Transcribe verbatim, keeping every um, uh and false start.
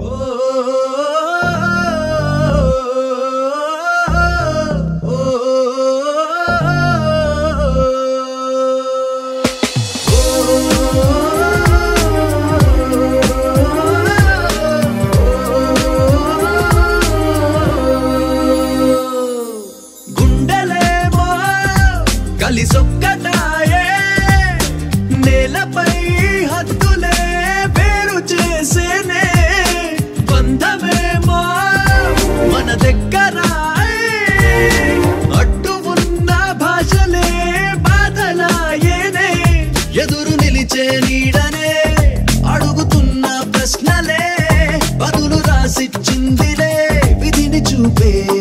కలిసొక్కటాయే నేలపై హద్దులే పేరు చేసేనే బంధమేమో మన దగ్గర అడ్డు ఉన్న భాషలే బాధలాయేనే ఎదురు నిలిచే నీడనే అడుగుతున్న ప్రశ్నలే బదులు రాసిచ్చిందిలే విధిని చూపే